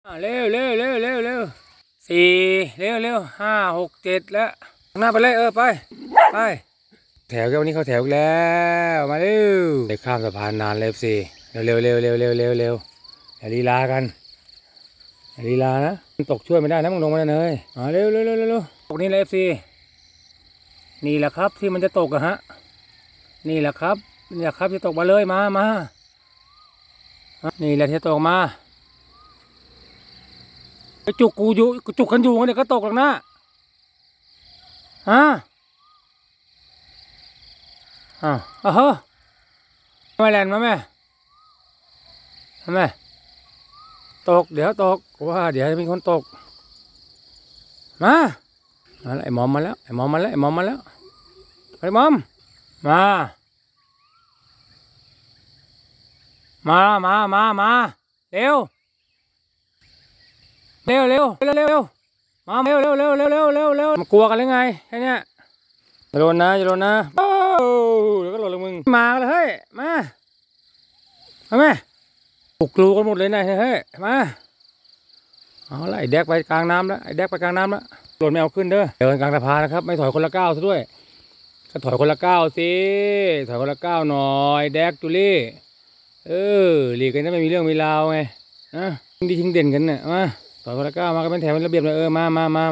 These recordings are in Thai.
เร็วเร็วเร็วเร็วเร็วสี่เร็วเร็วห้าหกเจ็ดแล้วหน้าไปเลยไปไปแถววันนี้เขาแถวแล้วมาเร็วได้ข้ามสะพานนานเลยสี่เร็วเร็วเร็วเร็วเร็วเร็วเร็วอย่าลีลากันอย่าลีลานะมันตกช่วยไม่ได้นะมึงลงมาเลยเร็วเร็วเร็วเร็วตกนี่เลยสี่นี่แหละครับที่มันจะตกอะฮะนี่แหละครับนี่แหละครับจะตกมาเลยมานี่แหละที่ตกมาไปจุกกูอยู่จุกกันอยู่เนี่ยก็ตกหรอกนะฮะเฮ้อมาแลนมาแม่ตกเดี๋ยวตกว่าเดี๋ยวจะมีคนตกมาไอ้หมอมมาแล้วไอ้หมอมมาแล้วไอ้หมอมมาแล้วไอ้หมอมมาเร็วเร็วเร็วเร็วเร็วเร็วมาเร็วเร็วเร็วเร็วเร็วเร็วเร็วมากลัวกันหรือไงแค่เนี้ยจะโดนนะโอ้เดี๋ยวก็หล่นลงมึงมาเลยเฮ้ยมาแม่ปลุกกลูกันหมดเลยนะเฮ้ยมาเอาละไอ้แดกไปกลางน้ำแล้วไอ้แดกไปกลางน้ำแล้วหล่นไม่เอาขึ้นเด้อเดินกลางสะพานนะครับไม่ถอยคนละก้าวซะด้วยก็ถอยคนละก้าวสิถอยคนละก้าวหน่อยแดกจุลี่หลีกกันนะไม่มีเรื่องมีราวไงนะดีทิ้งเด่นกันเนี่ยมาถอยคนละก้าวมาก็เป็นแถวเป็นระเบียบเลยมา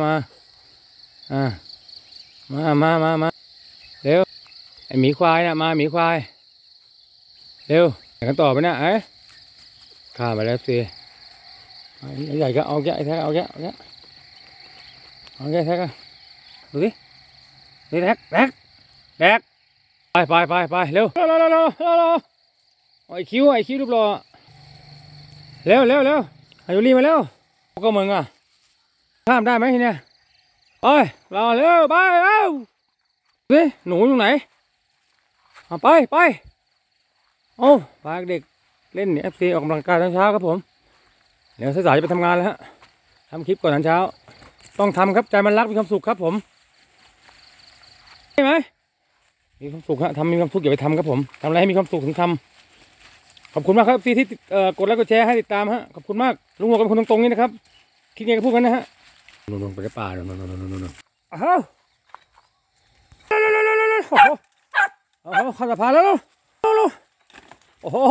เร็วไอหมีควายนะมาหมีควายเร็วกันต่อไปนะข้ามาแล้วสิใหญ่ก็เอาแกะแท็กเอาแกะแท็กดูสิแท็กไปเร็วไอคิวรูปหล่อเร็วอายุรีมาเร็วก็มึงอ่ะข้ามได้ไหมทีเนี้ยรอเร็วไปเร็วสิหนูอยู่ไหนไปโอ้พาเด็กเล่นเนี่ยFC ออกกำลังกายตอนเช้าครับผมเดี๋ยวสายๆจะไปทำงานแล้วฮะทำคลิปก่อนตอนเช้าต้องทำครับใจมันรักมีความสุขครับผมใช่ไหมมีความสุขฮะมีความสุขอย่าไปทำครับผมทำอะไรให้มีความสุขถึงทำขอบคุณมากครับซีที่กดไลค์กดแชร์ให้ติดตามฮะขอบคุณมากลุงหัวกับคนตรงๆนี่นะครับคิดไงก็พูดกันนะฮะลงไปในป่าอ้าวข้ามสะพานแล้วโอ้โห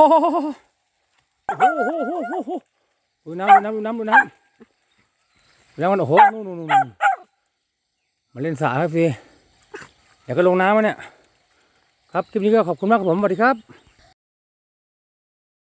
ดูน้ำแล้วมันโอ้โหนู่นมาเล่นสระครับซีเดี๋ยวก็ลงน้ำมาเนี่ยครับคลิปนี้ก็ขอบคุณมากครับผมสวัสดีครับ